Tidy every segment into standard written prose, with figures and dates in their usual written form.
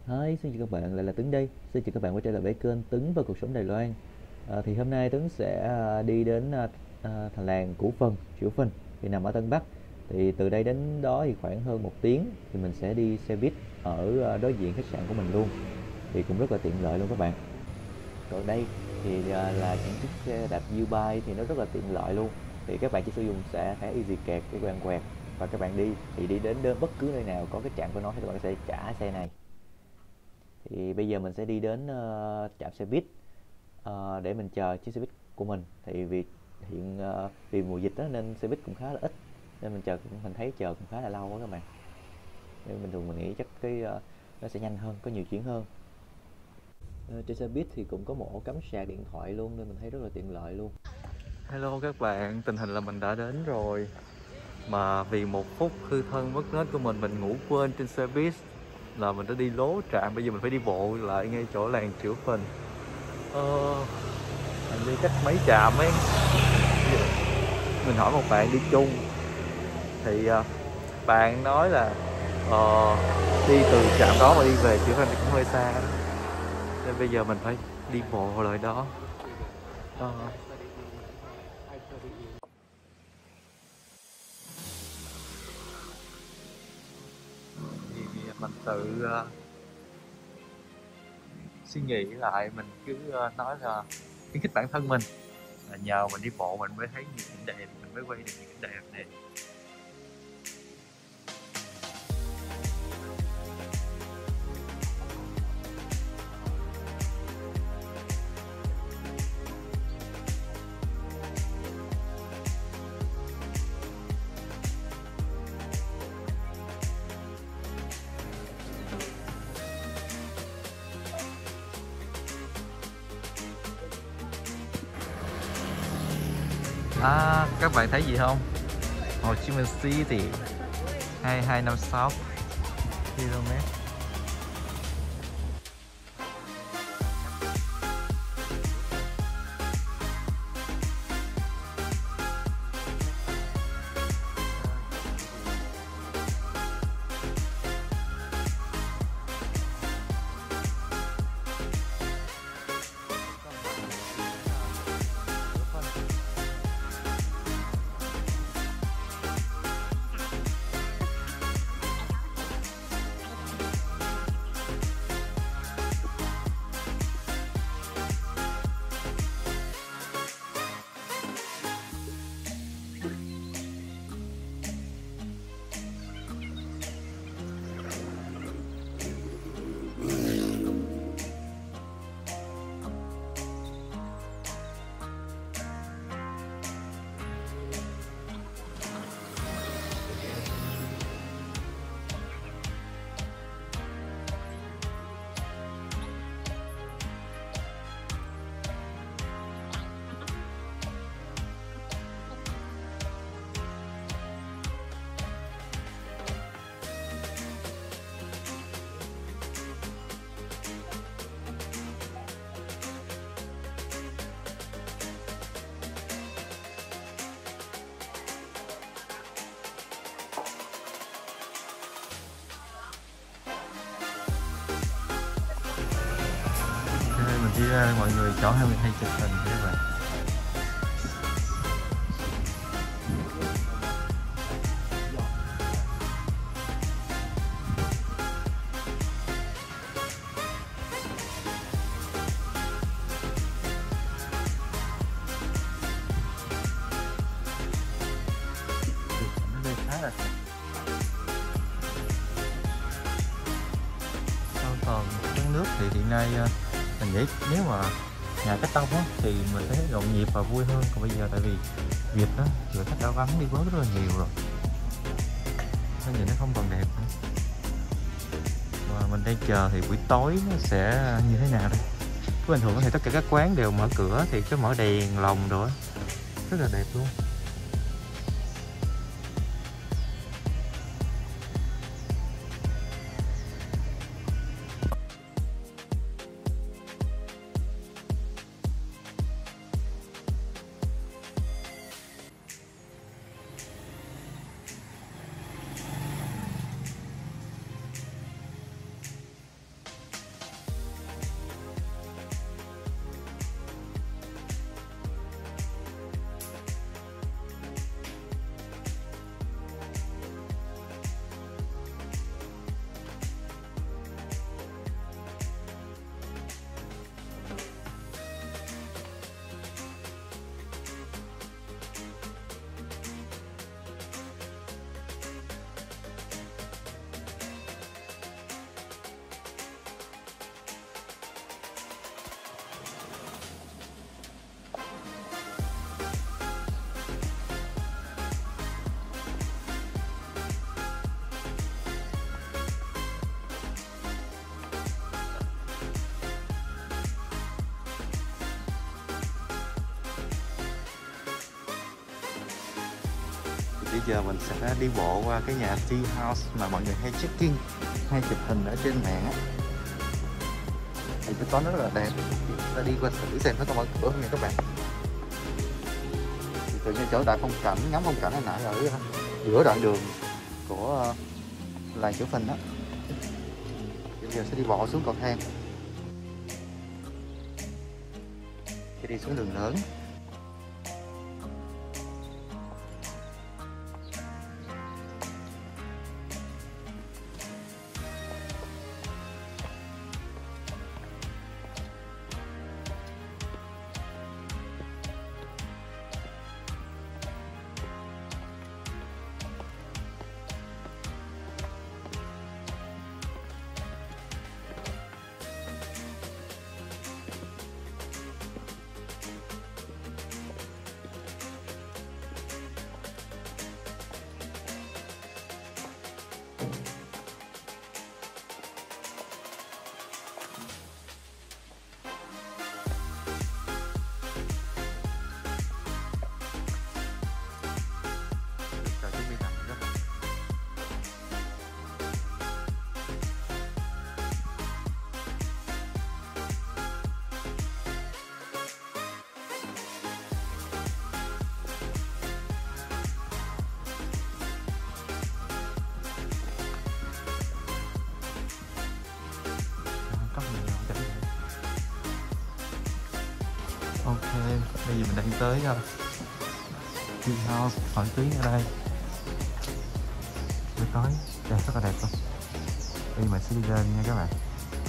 Hi, xin chào các bạn, lại là Tuấn đây. Xin chào các bạn quay trở lại với kênh Tuấn và cuộc sống Đài Loan. Thì hôm nay Tuấn sẽ đi đến thành làng Củ Phần, Chiểu Phình, thì nằm ở Tân Bắc. Thì từ đây đến đó thì khoảng hơn 1 tiếng, thì mình sẽ đi xe buýt ở đối diện khách sạn của mình luôn. Thì cũng rất là tiện lợi luôn các bạn. Còn đây thì là những chiếc xe đạp U-Bike thì nó rất là tiện lợi luôn. Thì các bạn chỉ sử dụng thẻ EasyCard để quẹt và các bạn đi thì đi đến bất cứ nơi nào có cái trạm của nó thì các bạn sẽ trả xe này. Thì bây giờ mình sẽ đi đến trạm xe buýt để mình chờ chiếc xe buýt của mình. Thì vì mùa dịch đó, nên xe buýt cũng khá là ít, nên mình thấy chờ cũng khá là lâu á các bạn. Nên bình thường mình nghĩ chắc nó sẽ nhanh hơn, có nhiều chuyến hơn. Trên xe buýt thì cũng có một ổ cắm sạc điện thoại luôn, nên mình thấy rất là tiện lợi luôn. Hello các bạn, tình hình là mình đã đến rồi, mà vì 1 phút hư thân mất nết của mình ngủ quên trên xe buýt là mình đã đi lố trạm. Bây giờ mình phải đi bộ lại ngay chỗ làng Chữ Phình. Mình đi cách mấy trạm ấy. Mình hỏi một bạn đi chung thì bạn nói là đi từ trạm đó mà đi về Chữ Phình thì cũng hơi xa đó, nên bây giờ mình phải đi bộ lại đó. Ờ, thì mình tự suy nghĩ lại, mình cứ nói là khuyến khích bản thân mình là nhờ mình đi bộ mình mới thấy nhiều cảnh đẹp, mình mới quay được những cảnh đẹp này. Các bạn thấy gì không? Hồ Chí Minh City 2256 km. Mình đi ra mọi người chọnให้mình hay chụp hình các bạn. Ở đây khá là sau còn uống nước thì hiện nay mình nghĩ nếu mà nhà cách đông á thì mình thấy nhộn nhịp và vui hơn. Còn bây giờ tại vì Việt á người khách đã vắng đi bớt rất là nhiều rồi, nên nhìn nó không còn đẹp nữa. Và mình đang chờ thì buổi tối nó sẽ như thế nào đây. Cứ bình thường thì tất cả các quán đều mở cửa thì cứ mở đèn lồng rồi, rất là đẹp luôn. Bây giờ mình sẽ đi bộ qua cái nhà tea house mà mọi người hay check-in, hay chụp hình ở trên mạng á. Thì cái toán nó rất là đẹp. Ta đi qua thử xem nó có mở cửa không nha các bạn. Thì tự nhiên chỗ đại phong cảnh, ngắm phong cảnh hồi nãy ở giữa đoạn đường của làng Chữ Phình đó. Bây giờ sẽ đi bộ xuống cầu thang. Sẽ đi xuống đường lớn. Ok, bây giờ mình đang tới tea house nổi tiếng ở đây. Buổi tối đẹp, rất là đẹp luôn. Bây giờ mình sẽ đi lên nha các bạn.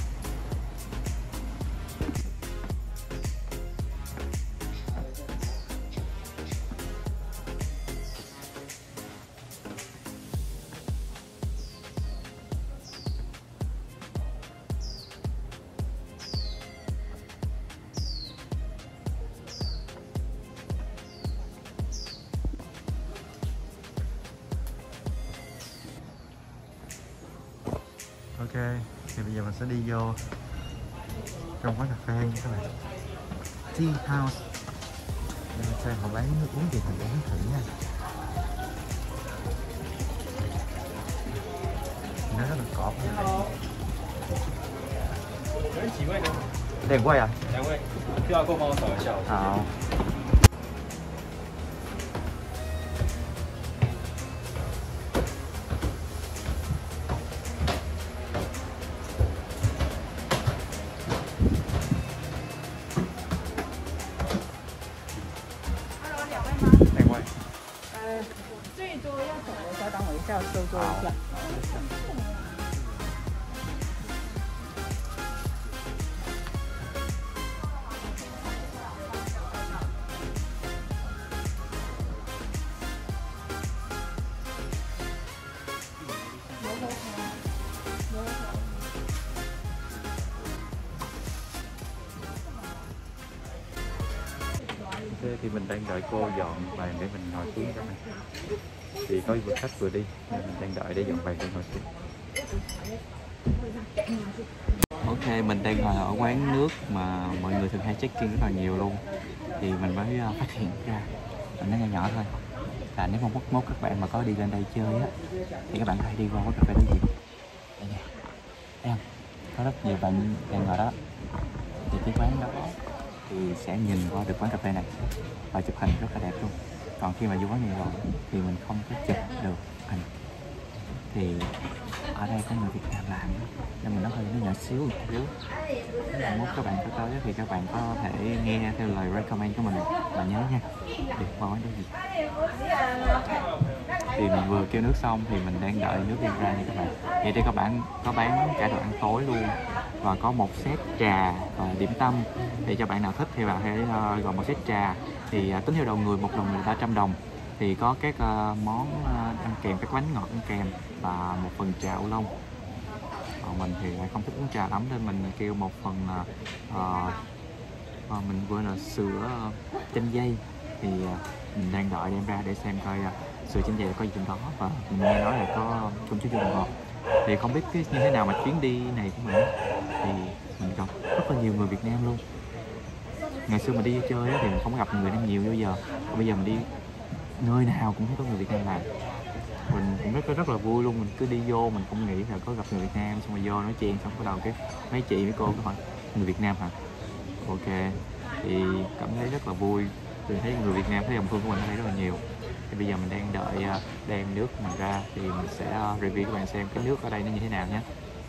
Ok, thì bây giờ mình sẽ đi vô trong quán cà phê nha các bạn. Tea house. Để mình xem họ bán nước uống gì mình uống thử nha. Nó rất là cọp như này. Đèn quay à? 2位，QR code帮我扫一下。 好。đèn quay。 最多要走的，稍等我一下，收桌一下。 Thì mình đang đợi cô dọn bàn để mình ngồi xuống các bạn. Thì có vừa khách vừa đi nên mình đang đợi để dọn bàn để ngồi xuống. Ok, mình đang ngồi ở quán nước mà mọi người thường hay check-in rất là nhiều luôn. Thì mình mới phát hiện ra, mình nói nhỏ nhỏ thôi, là nếu mà mốt các bạn mà có đi lên đây chơi á thì các bạn có thể đi qua quán cà phê đối diện. Đây nè, thấy không? Có rất nhiều bạn đang ngồi đó. Thì cái quán đó thì sẽ nhìn qua được quán cà phê này và chụp hình rất là đẹp luôn. Còn khi mà vô quán này rồi thì mình không có chụp được hình. Thì ở đây có người Việt Nam làm nên mình nói hơi nó nhỏ xíu một xíu. Nếu các bạn có tới thì các bạn có thể nghe theo lời recommend của mình và nhớ nha, đi qua quán đó gì. Thì mình vừa kêu nước xong thì mình đang đợi nước đem ra nha các bạn. Vậy đây các bạn có bán cả đồ ăn tối luôn và có một set trà và điểm tâm. Thì cho bạn nào thích thì bạn hãy gọi một set trà, thì tính theo đầu người, một đầu người 300 đồng. Thì có các món ăn kèm, các bánh ngọt ăn kèm và một phần trà ô long. Còn mình thì lại không thích uống trà lắm nên mình kêu một phần mình quên là sữa chanh dây. Thì mình đang đợi đem ra để xem coi sữa chanh dây có gì trong đó, và mình nghe nói là có trong chút đường ngọt. Thì không biết như thế nào mà chuyến đi này của mình thì mình gặp rất là nhiều người Việt Nam luôn. Ngày xưa mình đi chơi thì mình không gặp người Nam nhiều như bây giờ. Còn bây giờ mình đi nơi nào cũng thấy có người Việt Nam làm. Mình cũng rất là vui luôn, mình cứ đi vô mình không nghĩ là có gặp người Việt Nam, xong rồi vô nói chuyện xong bắt đầu cái mấy chị mấy cô cứ hỏi người Việt Nam hả, ok thì cảm thấy rất là vui. Mình thấy người Việt Nam thấy dòng phương của mình ở đây rất là nhiều. Thì bây giờ mình đang đợi đem nước mình ra thì mình sẽ review các bạn xem cái nước ở đây nó như thế nào nhé.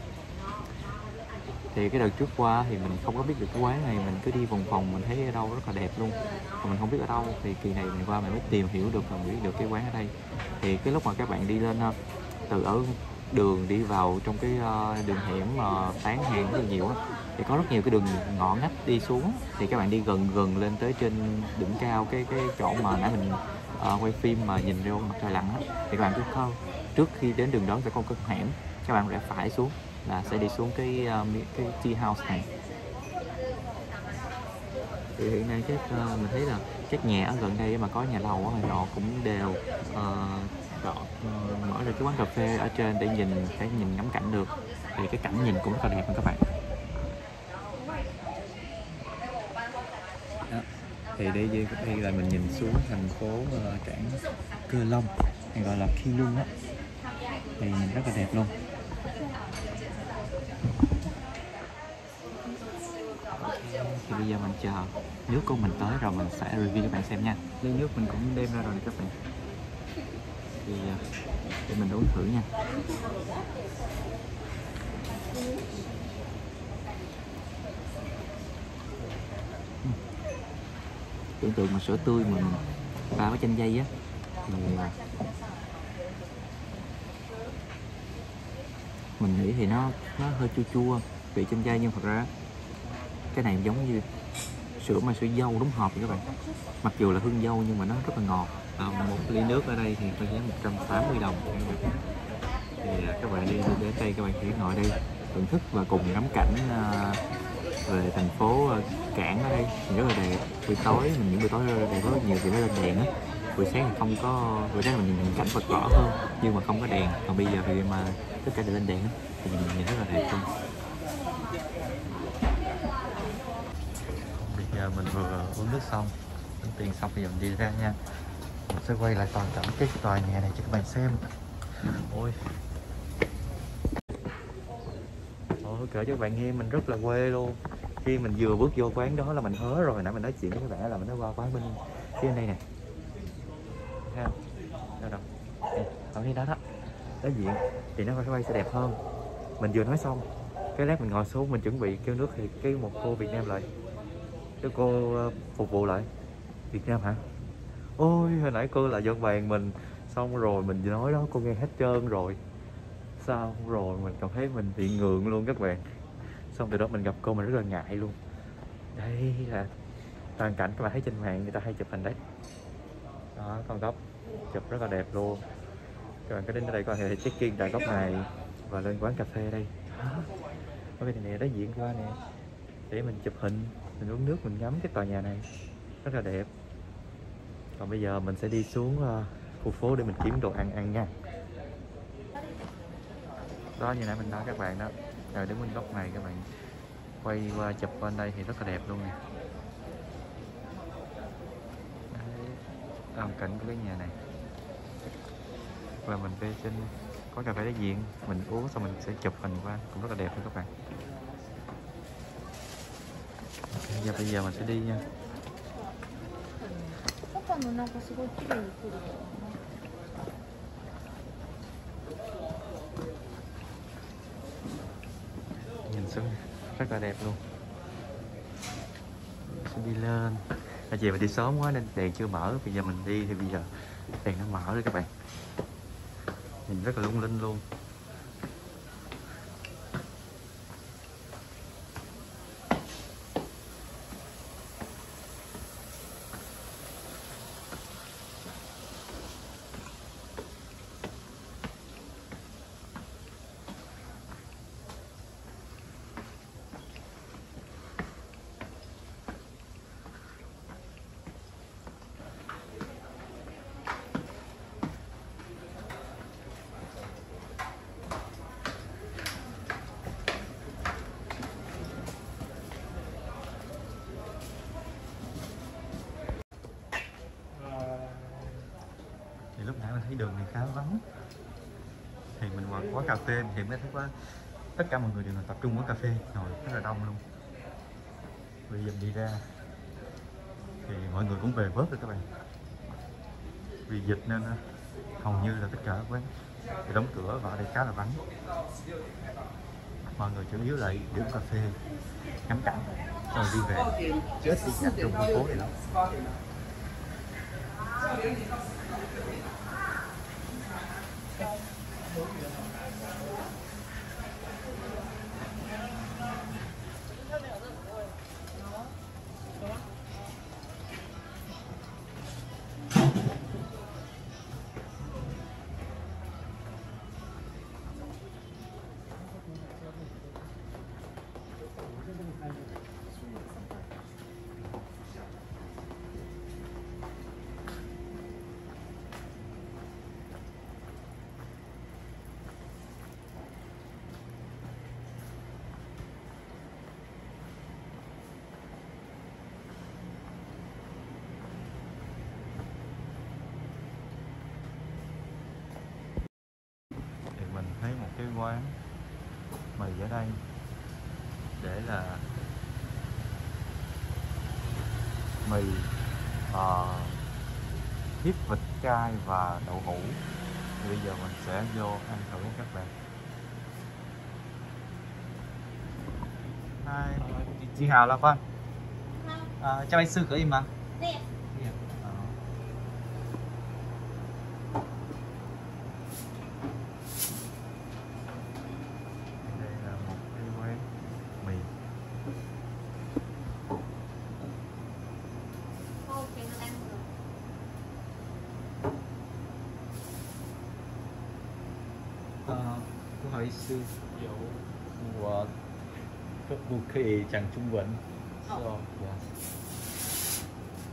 Thì cái đợt trước qua thì mình không có biết được cái quán này, mình cứ đi vòng vòng mình thấy ở đâu rất là đẹp luôn mà mình không biết ở đâu, thì kỳ này mình qua mình mới tìm hiểu được và biết được cái quán ở đây. Thì cái lúc mà các bạn đi lên từ ở đường đi vào trong cái đường hẻm mà bán hàng rất là nhiều á, thì có rất nhiều cái đường ngõ ngách đi xuống, thì các bạn đi gần lên tới trên đỉnh cao cái chỗ mà nãy mình quay phim mà nhìn ra mặt trời lặn á, thì các bạn cứ trước khi đến đường đó sẽ có một cái hẻm, các bạn rẽ phải xuống là sẽ đi xuống cái tea house này. Thì hiện nay mình thấy là các nhà ở gần đây mà có nhà lầu thì họ cũng đều mở ra cái quán cà phê ở trên để nhìn ngắm cảnh được, thì cái cảnh nhìn cũng rất là đẹp nha các bạn. Đó. Thì đây là mình nhìn xuống thành phố cảng Cơ Long hay gọi là Keelung á, thì nhìn rất là đẹp luôn. Thì bây giờ mình chờ nước của mình tới rồi mình sẽ review các bạn xem nha. Ly nước mình cũng đem ra rồi nè các bạn, thì để mình uống thử nha. Tưởng tượng mà sữa tươi mình pha với chanh dây á thì mình nghĩ thì nó hơi chua chua vị chanh dây, nhưng thật ra cái này giống như sữa dâu đúng hợp vậy các bạn. Mặc dù là hương dâu nhưng mà nó rất là ngọt. Một ly nước ở đây thì có giá 180 đồng. Thì các bạn đi đến đây các bạn chỉ ngồi đây thưởng thức và cùng ngắm cảnh về thành phố cảng ở đây thì rất là đẹp. Buổi tối những buổi tối ở đây có rất nhiều thì nó lên đèn á. Buổi sáng thì không có, buổi sáng mình nhìn cảnh vật rõ hơn nhưng mà không có đèn. Còn bây giờ thì mà tất cả đều lên đèn á thì mình nhìn rất là đẹp luôn. Bây giờ mình vừa uống nước xong, tính tiền xong, bây giờ mình đi ra nha. Mình sẽ quay lại toàn cảnh cái tòa nhà này cho các bạn xem. Ôi kể cho các bạn nghe, mình rất là quê luôn. Khi mình vừa bước vô quán đó là mình hớ rồi. Nãy mình nói chuyện với các bạn là mình nói qua quán bên phía đây nè, thấy không? Đâu ở đây đó đối diện thì nó quay sẽ đẹp hơn. Mình vừa nói xong cái lát mình ngồi xuống mình chuẩn bị kêu nước thì cái một cô Việt Nam lại, cái cô phục vụ lại, Việt Nam hả? Ôi hồi nãy cô là dân bàn mình, xong rồi mình nói đó cô nghe hết trơn rồi. Sao rồi mình cảm thấy mình bị ngượng luôn các bạn. Xong từ đó mình gặp cô mình rất là ngại luôn. Đây là toàn cảnh các bạn thấy trên mạng người ta hay chụp hình đấy. Đó, con góc chụp rất là đẹp luôn. Các bạn có đến đây có thể check in tại góc này và lên quán cà phê đây. Có cái này đối diện qua nè, để mình chụp hình, mình uống nước, mình ngắm cái tòa nhà này rất là đẹp. Còn bây giờ mình sẽ đi xuống khu phố để mình kiếm đồ ăn nha. Đó, như nãy mình nói các bạn đó, rồi đứng bên góc này các bạn quay qua chụp bên đây thì rất là đẹp luôn nè. Âm cảnh của cái nhà này. Và mình về trên quán cà phê đối diện, mình uống xong mình sẽ chụp hình qua cũng rất là đẹp luôn các bạn. Bây giờ mình sẽ đi nha. Nhìn xuống rất là đẹp luôn. Sẽ đi lên. Ở chị mình đi sớm quá nên đèn chưa mở. Bây giờ mình đi thì bây giờ đèn nó mở rồi các bạn. Nhìn rất là lung linh luôn. đường này khá vắng. Thì mình qua quán cà phê thì mới thấy tất cả mọi người đều tập trung quán cà phê, ngồi rất là đông luôn. Bây giờ đi ra thì mọi người cũng về bớt rồi các bạn. Vì dịch nên hầu như là tất cả các quán thì đóng cửa và ở đây khá là vắng. Mọi người chủ yếu là đi uống cà phê, ngắm cảnh rồi đi về, chứ ít đi dạo trong khu phố này lắm. Mình thấy một cái quán mì ở đây để là mì hiếp vịt cay và đậu hũ. Thì bây giờ mình sẽ vô ăn thử các bạn. Hi, chị Hào là Vân. Cho anh sư khởi mà. Đây là một cái quán mì. Không hỏi sư. 我可不可以讲中文？哦，yes。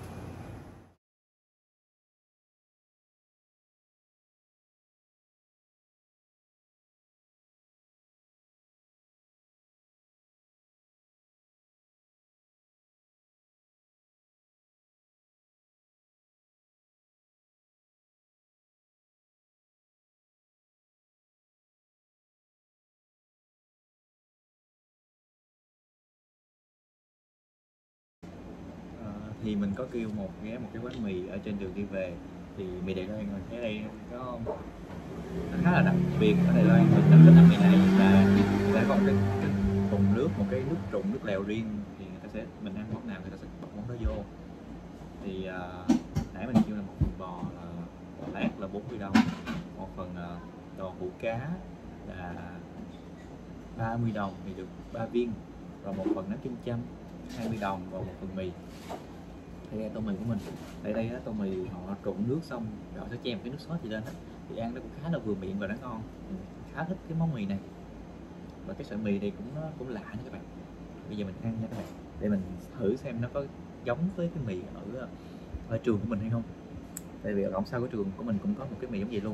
Thì mình có kêu một cái quán mì ở trên đường đi về. Thì mì Đài Loan mình thấy đây nó khá là đặc biệt ở Đài Loan. Mình rất thích ăn mì này là sẽ có cái thùng nước, một cái nước trụng, nước lèo riêng. Thì mình ăn món nào người ta sẽ bật món đó vô. Thì nãy mình kêu là một phần bò lát là 40 đồng, một phần đồ hũ cá là 30 đồng thì được 3 viên, rồi một phần nấm kim châm 20 đồng và một phần mì. Đây tô mì của mình. Tại đây tô mì họ trộn nước xong rồi họ sẽ chèm cái nước sốt gì lên đó. Thì ăn nó cũng khá là vừa miệng và nó ngon. Mình khá thích cái món mì này. Và cái sợi mì này cũng lạ nữa các bạn. Bây giờ mình ăn nha các bạn. Để mình thử xem nó có giống với cái mì ở trường của mình hay không. Tại vì ở cổng sau của trường của mình cũng có một cái mì giống vậy luôn.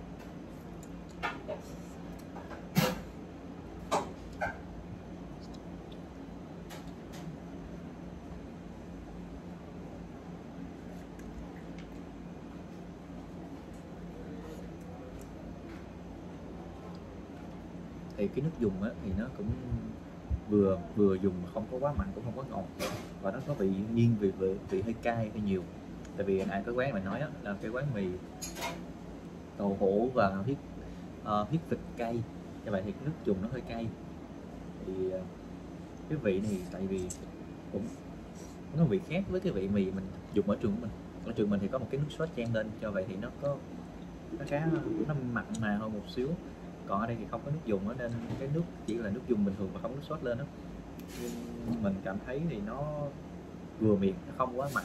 Thì cái nước dùng á, thì nó cũng vừa dùng mà không có quá mặn cũng không quá ngọt, và nó có vị nghiêng vị hơi cay hơi nhiều. Tại vì nãy cái quán mình nói á, là cái quán mì đậu hũ và huyết vịt cay, như vậy thì cái nước dùng nó hơi cay. Thì cái vị này tại vì cũng nó vị khác với cái vị mì mình dùng ở trường của mình. Ở trường mình thì có một cái nước sốt chan lên, cho vậy thì nó khá nó mặn mà hơn một xíu. Còn ở đây thì không có nước dùng á, nên cái nước chỉ là nước dùng bình thường và không nước sốt lên đó. Nhưng mình cảm thấy thì nó vừa miệng, nó không quá mặn.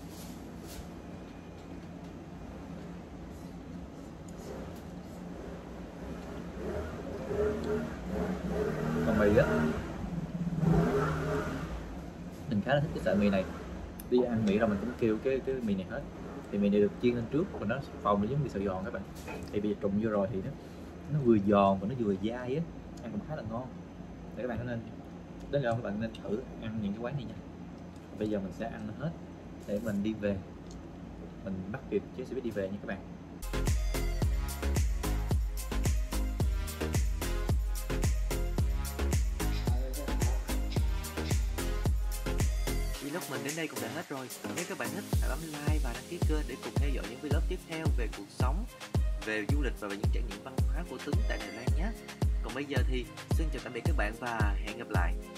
Còn mì á, mình khá là thích cái sợi mì này. Đi ăn mì rồi mình cũng kêu cái mì này hết. Thì mì này được chiên lên trước và nó phồng nó giống mì sợi giòn các bạn. Thì bây giờ trụng vô rồi thì nó vừa giòn và nó vừa dai á, ăn cũng khá là ngon. Để các bạn nên đến đâu các bạn nên thử ăn những cái quán này nha. Bây giờ mình sẽ ăn hết để mình đi về, mình bắt kịp chiếc xe buýt đi về nha các bạn. mình đến đây cũng đã hết rồi. Nếu các bạn thích, hãy bấm like và đăng ký kênh để cùng theo dõi những vlog tiếp theo về cuộc sống, về du lịch và về những trải nghiệm văn hóa của Tuấn tại Đài Loan nhé. Còn bây giờ thì xin chào tạm biệt các bạn và hẹn gặp lại.